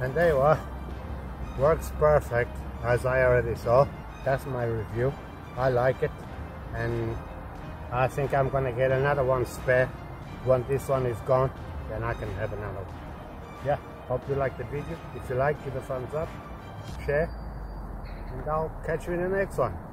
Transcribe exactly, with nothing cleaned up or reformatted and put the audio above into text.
And there you are, works perfect, as I already saw. That's my review. I like it, and I think I'm gonna get another one spare. When this one is gone, then I can have another one. Yeah, hope you like the video. If you like, give a thumbs up, share, and I'll catch you in the next one.